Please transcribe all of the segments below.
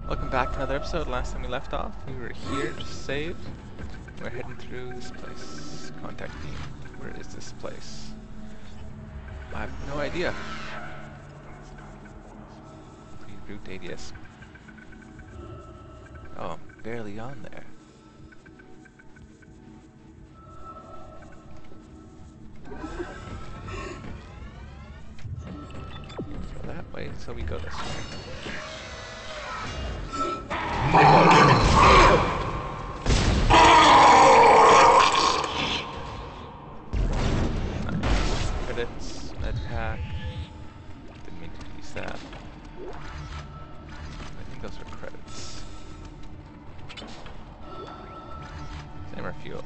Welcome back to another episode. Last time we left off, we were here to save. We're heading through this place. Contact me. Where is this place? I have no idea. Route ADS. Oh, I'm barely on there. So that way, so we go this way. Credits, med pack. Didn't mean to use that. I think those are credits. Same are fuel.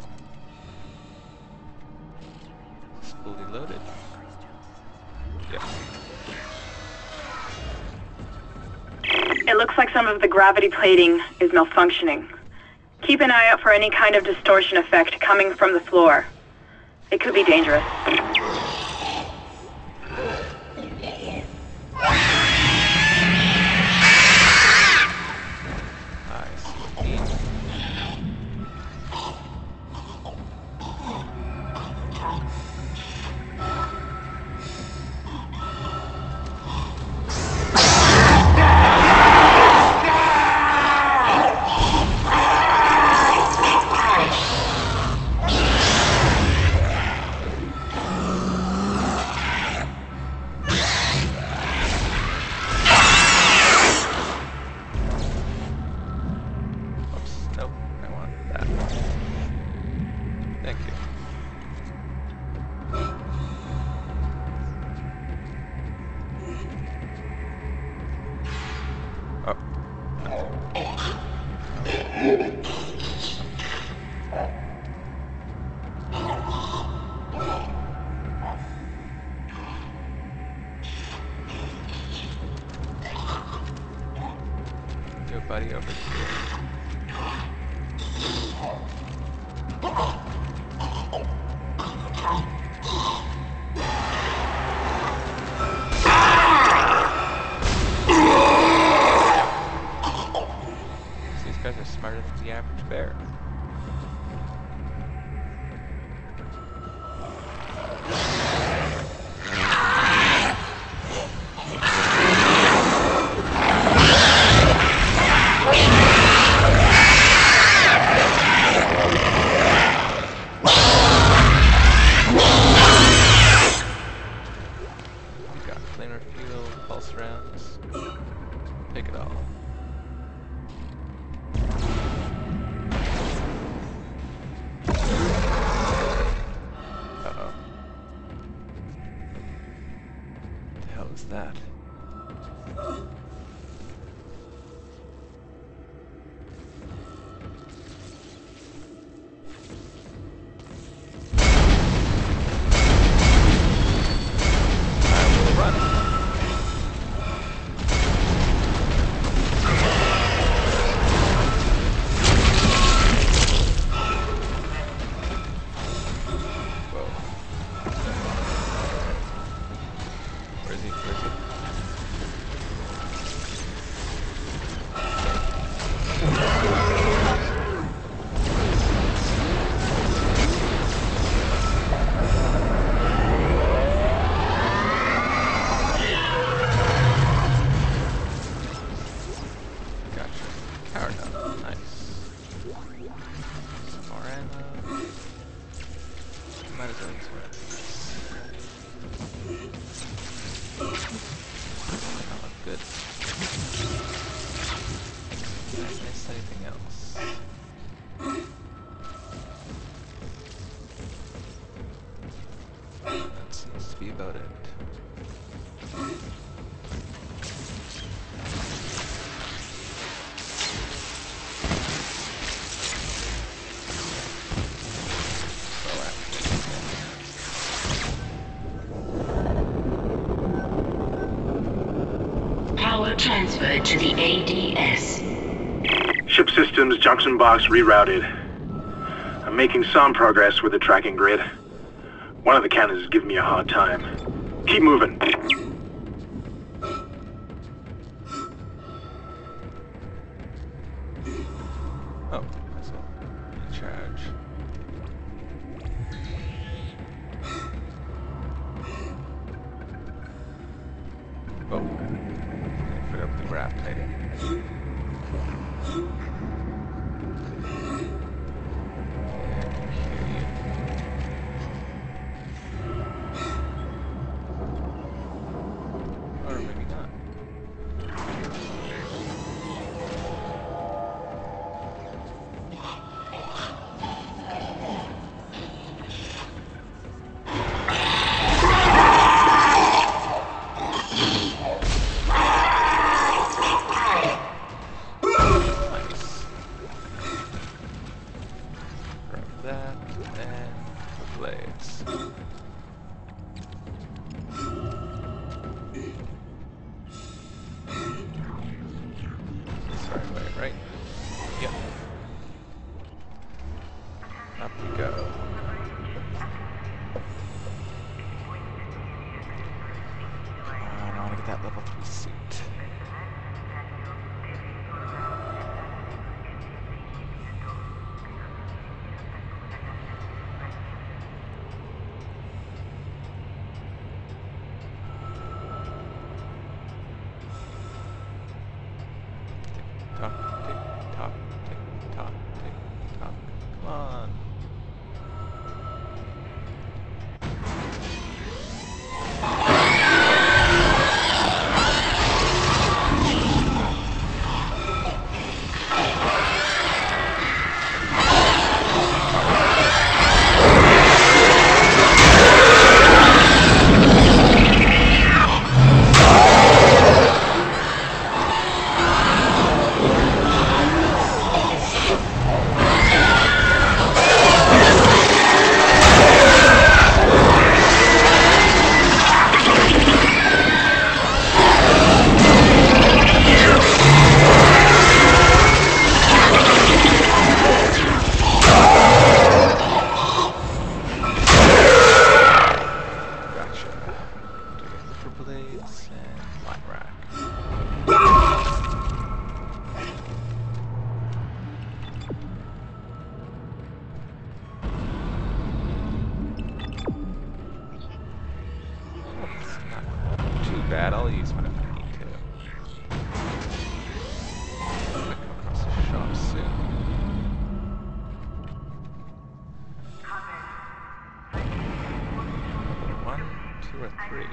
Is this fully loaded? Yep. It looks like some of the gravity plating is malfunctioning. Keep an eye out for any kind of distortion effect coming from the floor. It could be dangerous. Buddy over here. These guys are smarter than the average bear. Take it all. Uh-oh. What the hell is that? About it. Power transferred to the ADS. Ship systems, junction box rerouted. I'm making some progress with the tracking grid. One of the cannons is giving me a hard time. Keep moving. Oh, might as well recharge. Oh, I forgot the graph plating. Or maybe not. Nice. Grab that and the blades. Sorry, wait, right? Yep. Up we go. Come on, I want to get that level 3 suit. Tick tock, tick tock, tick tock. Come on. Blades and line rack. It's not too bad. I'll use one if I need to. I'm gonna come across a shop soon. 1, 2, or 3.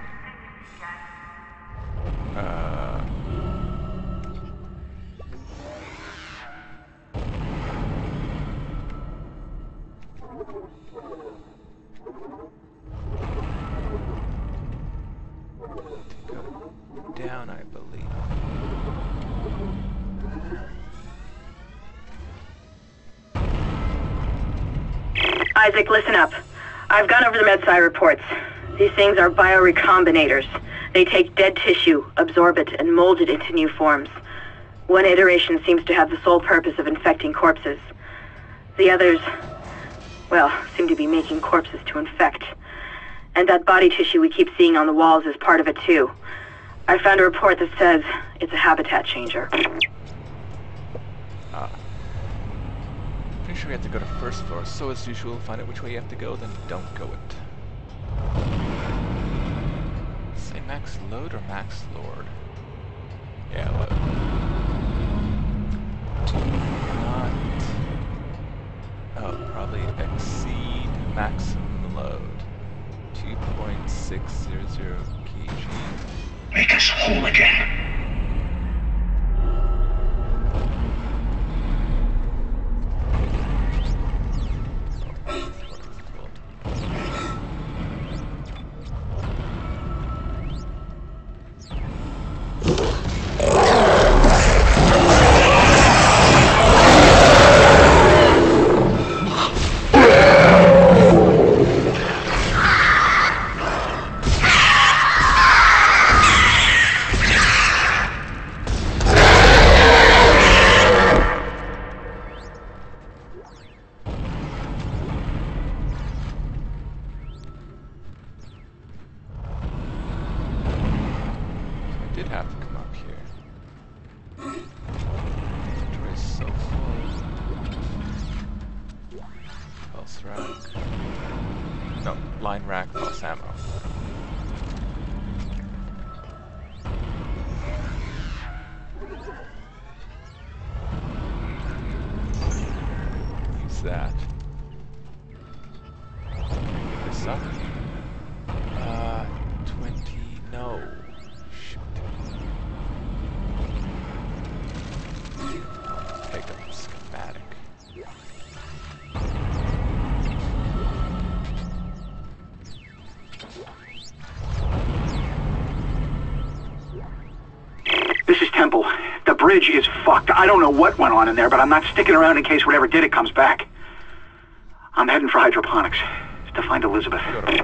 Go down, I believe. Isaac, listen up. I've gone over the MedSci reports. These things are biorecombinators. They take dead tissue, absorb it, and mold it into new forms. One iteration seems to have the sole purpose of infecting corpses. The others, well, seem to be making corpses to infect. And that body tissue we keep seeing on the walls is part of it too. I found a report that says it's a habitat changer. Pretty sure we have to go to first floor, so as usual, find out which way you have to go, then don't go it. Say max load or max lord? Yeah, load. Do not... Oh, probably exceed maximum load. 2.600 kg. Make us whole again. rack. No, line rack plus ammo. Use that. Pick this up. 20, no. Shoot. Pick up the schematic. This is Temple. The bridge is fucked. I don't know what went on in there, but I'm not sticking around in case whatever did it comes back. I'm heading for hydroponics to find Elizabeth.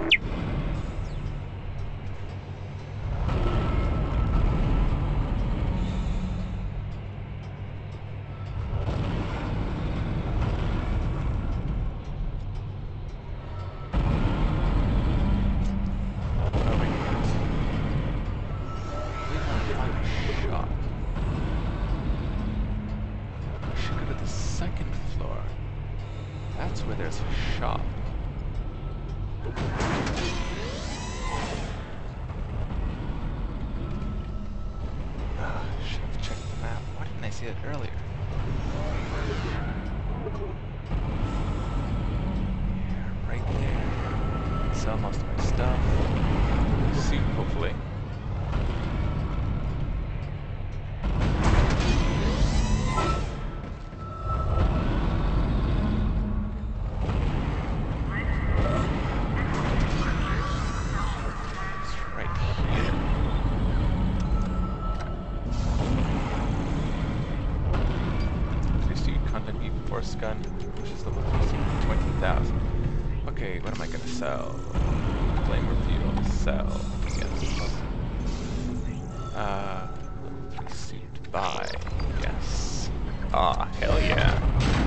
Second floor. That's where there's a shop. Should have checked the map. Why didn't I see it earlier? Yeah, right there. Sell most of my stuff. Suit, hopefully. Gun, which is level 20,000. Okay, what am I gonna sell? Flame refuel, sell, yes. Level 3 suit, buy, yes. Ah, hell yeah.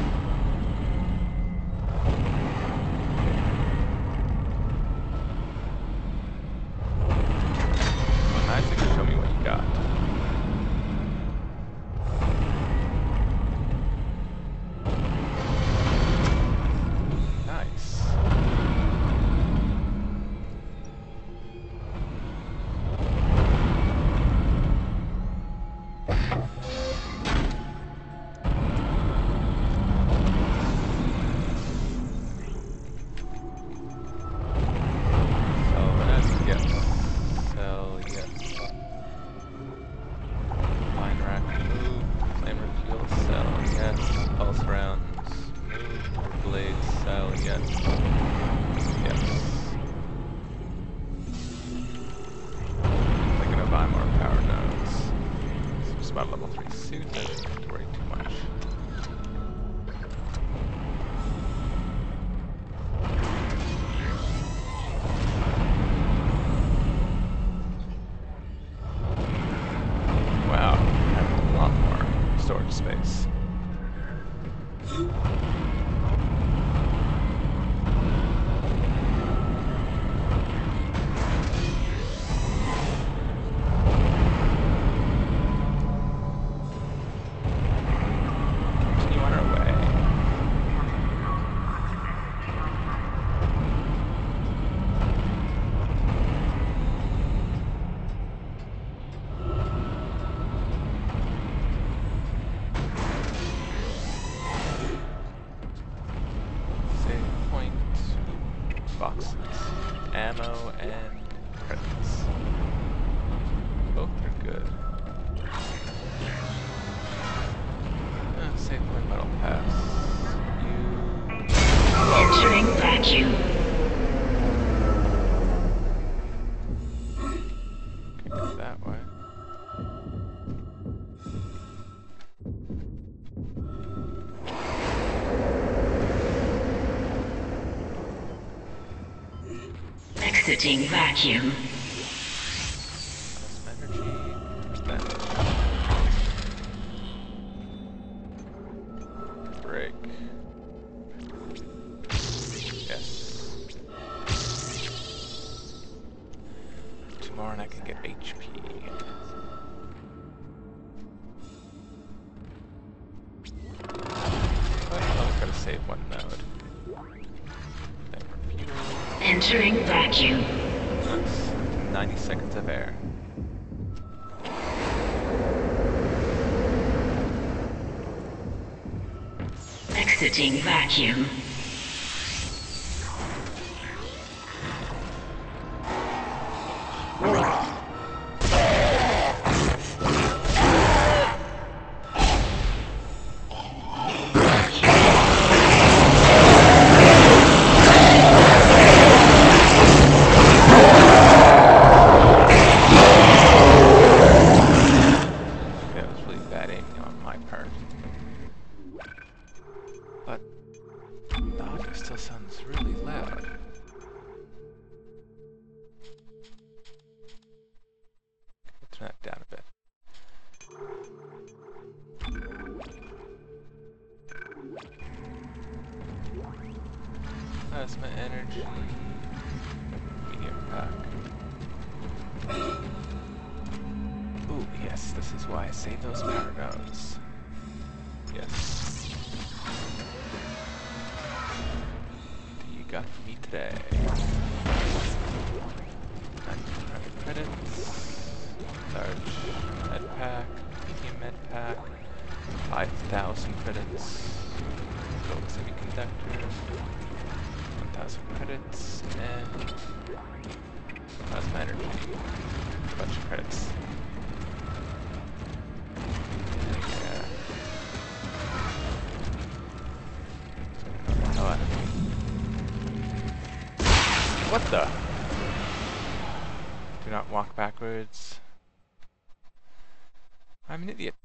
Well, Isaac, show me what you got. About level 3 suit, I don't have to worry too much. Wow, I have a lot more storage space. Boxes, ammo, and credits. Both are good. Save my metal pass. Entering vacuum. Can go that way. Exiting vacuum. Energy. Break. Yes. Tomorrow and I can get HP. Oh, I'll try to save one node. Entering vacuum. That's 90 seconds of air. Exiting vacuum. That was really bad aiming on my part. But the audio still sounds really loud. I'll turn that down a bit. Plasma energy. Medium pack. Ooh, yes, this is why I saved those power nodes. Yes. What do you got for me today? 900 credits. Large med pack. Medium med pack. 5,000 credits. Gold semiconductor. 1,000 credits. And plasma energy. A bunch of credits. Yeah. What the? Do not walk backwards. I'm an idiot.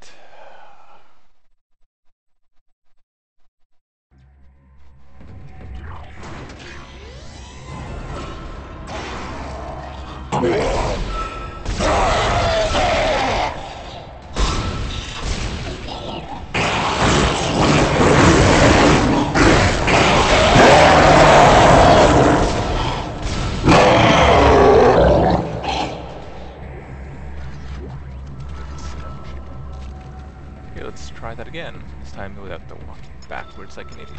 Okay, let's try that again. This time without the walking backwards like an idiot.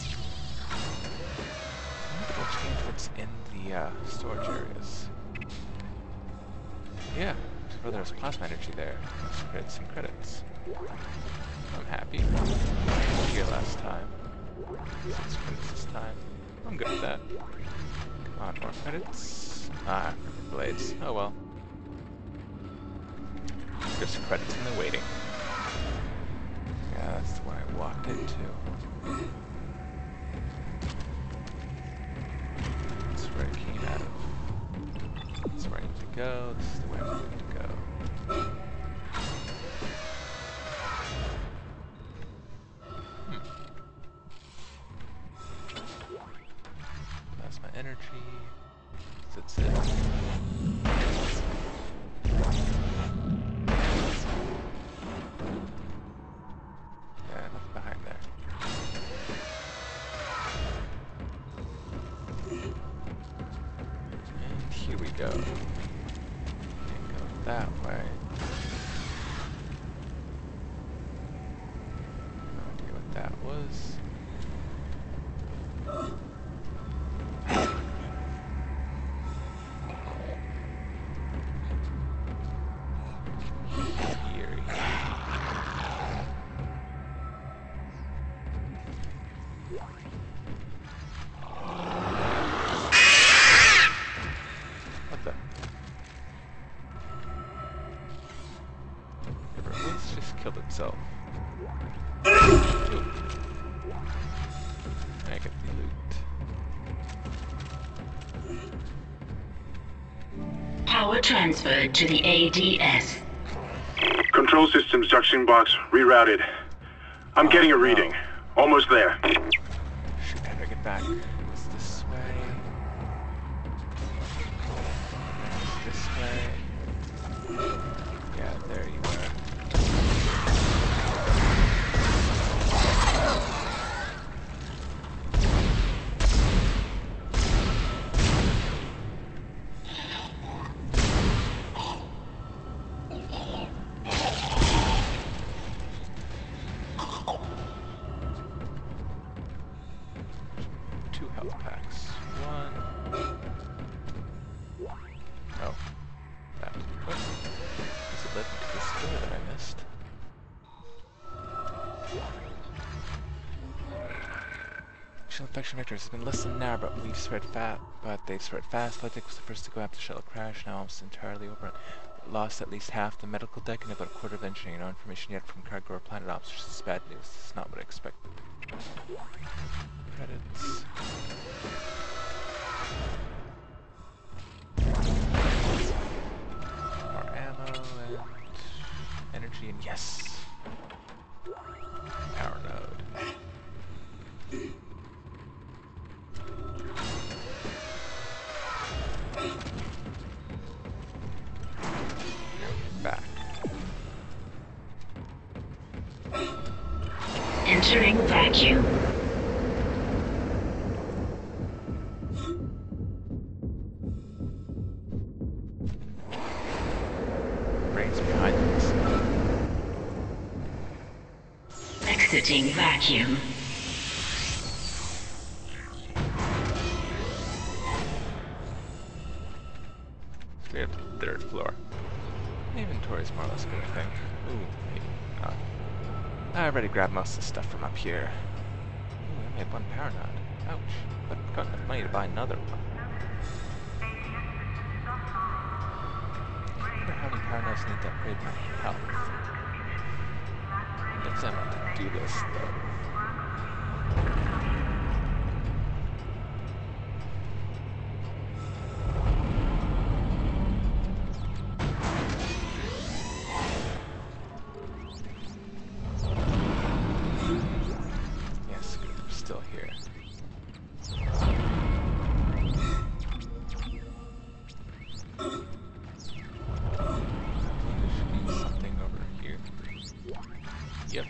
I wonder what change what's in the storage areas. Yeah, well, there's plasma energy there. Let's create some credits. I'm happy. Here last time. 6 credits this time. I'm good with that. Come on, more credits. Ah, blades. Oh well. There's credits in the waiting. Yeah, that's where I walked into. That's where I came out of. That's where I need to go. This is the way I need to go. Plasma energy. That's it. Yeah, nothing behind there. And here we go. Can't go that way. No idea what that was. Eerie. What the? Everyone's just killed itself. Ooh. I get the loot. Power transferred to the ADS. Control systems junction box rerouted. I'm getting a reading. Almost there. Shoot, how do I get back? It's this way. This way. Yeah, there you are. Two health packs. One. initial infection vectors has been less than an hour, but they've spread fast. Lytic was the first to go after the shuttle crash, now almost entirely over. Lost at least half the medical deck and about a quarter of engineering. No information yet from cargo or planet ops, which is bad news. This is not what I expected. Credits. More ammo and energy, and yes! Power node. Back. Entering vacuum. Brains behind us. Exiting vacuum. Straight up to the third floor. Inventory's more or less good, I think. Ooh, maybe not. I already grabbed most of the stuff from up here. Ooh, I made one power node. Ouch. But I've got enough money to buy another one. I wonder how many power nodes need to upgrade my health. Guess I'm gonna do this, though. Yes, good. We're still here. There should be something over here. Yep.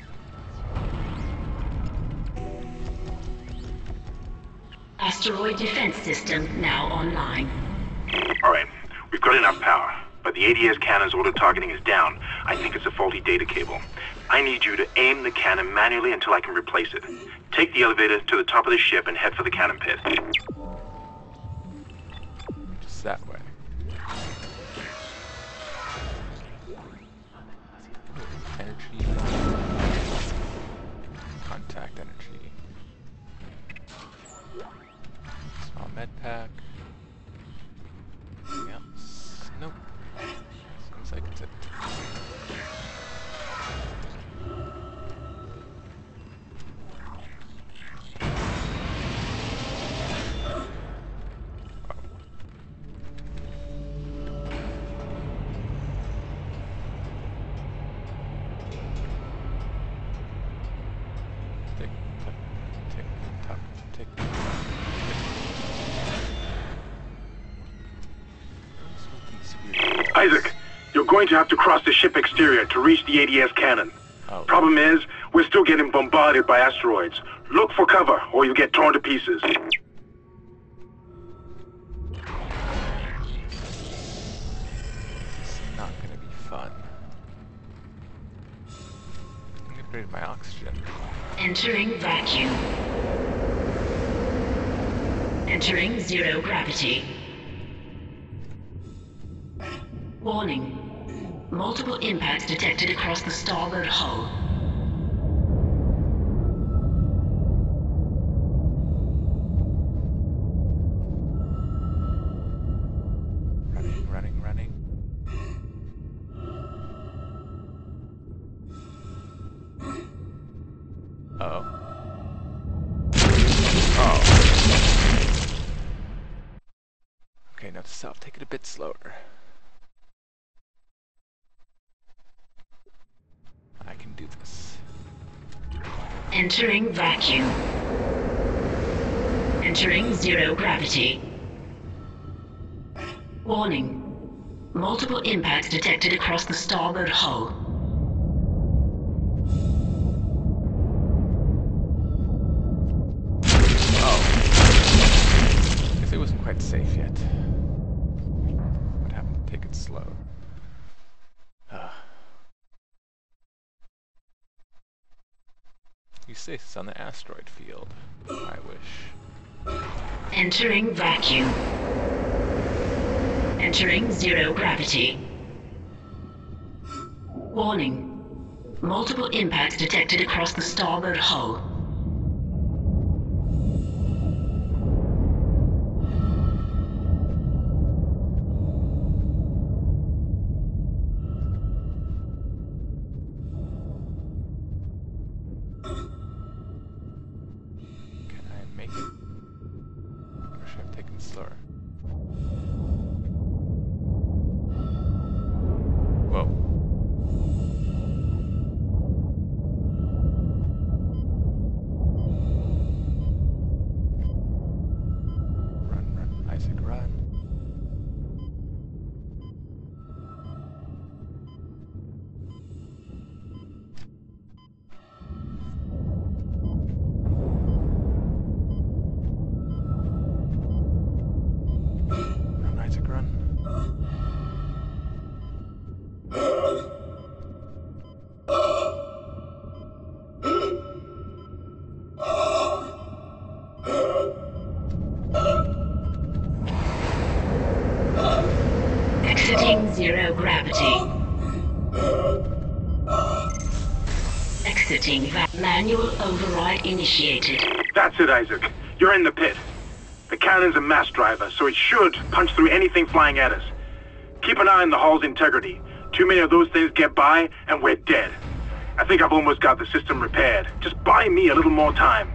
Asteroid defense system now online. Alright, we've got enough power, but the ADS cannon's auto-targeting is down. I think it's a faulty data cable. I need you to aim the cannon manually until I can replace it. Take the elevator to the top of the ship and head for the cannon pit. Just that way. Energy. Contact energy. Small med pack. Anything else? Nope. Seems like it's it. Tick, tock, tick, tock, tick, tock, tick. What's with these weird walls? Isaac, you're going to have to cross the ship exterior to reach the ADS cannon. Oh, Problem is, we're still getting bombarded by asteroids. Look for cover, or you'll get torn to pieces. this is not gonna be fun. I'm upgrading my oxygen. Entering vacuum. Entering zero gravity. Warning. Multiple impacts detected across the starboard hull. Running. Uh-oh. Oh. Okay, note to self, take it a bit slower. I can do this. Entering vacuum. Entering zero gravity. Warning. Multiple impacts detected across the starboard hull. Oh. Guess it wasn't quite safe yet. What happened to take it slow? You say it's on the asteroid field. I wish. Entering vacuum. Entering zero gravity. Warning. Multiple impacts detected across the starboard hull. zero gravity. Exiting manual override initiated. That's it, Isaac. You're in the pit. The cannon's a mass driver, so it should punch through anything flying at us. Keep an eye on the hull's integrity. Too many of those things get by, and we're dead. I think I've almost got the system repaired. Just buy me a little more time.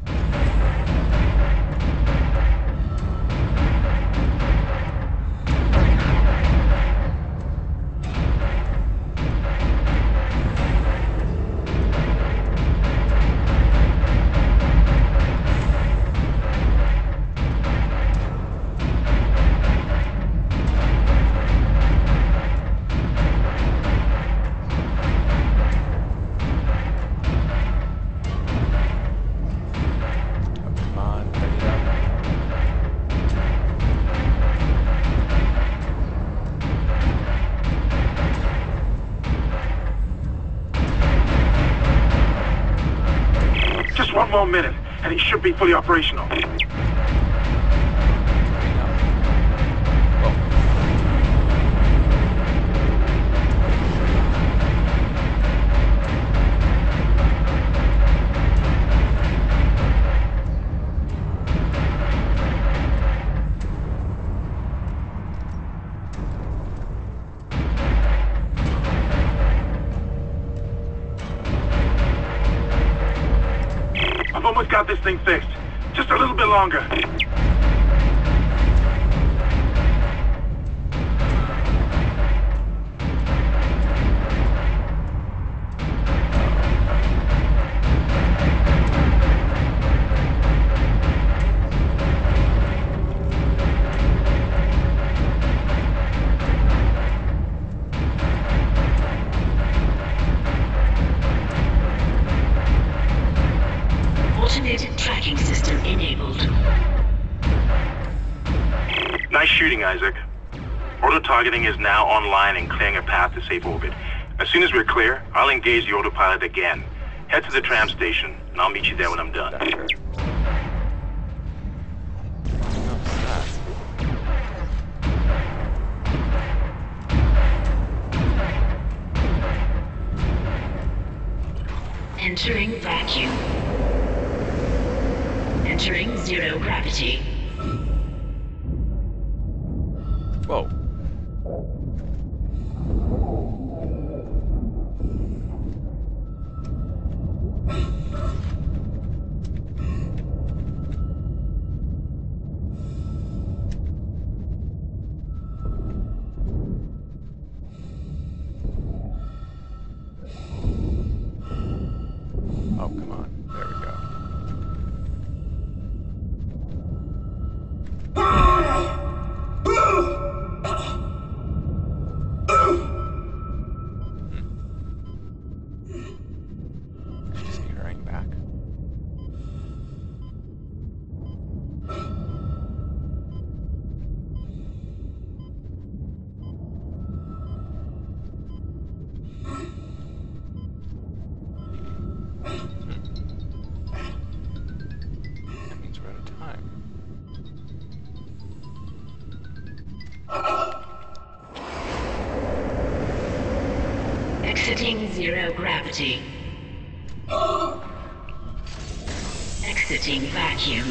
One more minute, and it should be fully operational. I've almost got this thing fixed. Just a little bit longer. Automated tracking system enabled. Nice shooting, Isaac. Auto-targeting is now online and clearing a path to safe orbit. As soon as we're clear, I'll engage the autopilot again. Head to the tram station, and I'll meet you there when I'm done. Entering vacuum. Entering zero gravity. Whoa. Oh, come on. There we go. Is he hurrying back? That means we're out of time. Exiting zero gravity. Exiting vacuum.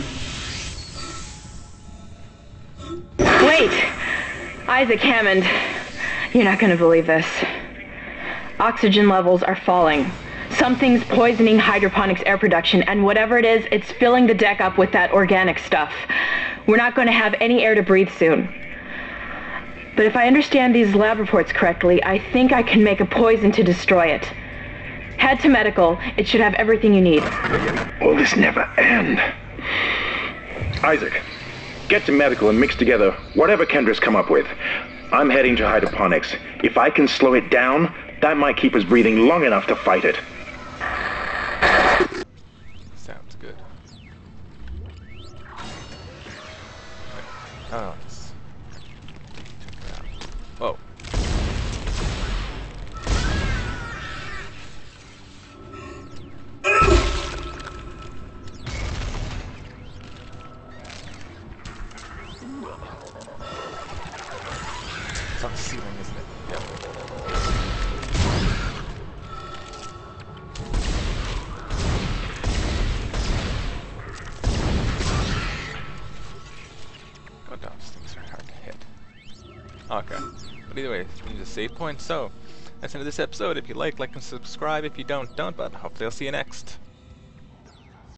Wait! Isaac Hammond, you're not gonna believe this. Oxygen levels are falling. Something's poisoning hydroponics air production, and whatever it is, it's filling the deck up with that organic stuff. We're not going to have any air to breathe soon. But if I understand these lab reports correctly, I think I can make a poison to destroy it. Head to medical. It should have everything you need. Will this never end? Isaac, get to medical and mix together whatever Kendra's come up with. I'm heading to hydroponics. If I can slow it down, that might keep us breathing long enough to fight it. Sounds good. Oh, it's... Whoa. It's on the ceiling, isn't it? Yep. Oh, those things are hard to hit. Okay. But either way, we need a save point. So, that's the end of this episode. If you like and subscribe. If you don't, but hopefully I'll see you next.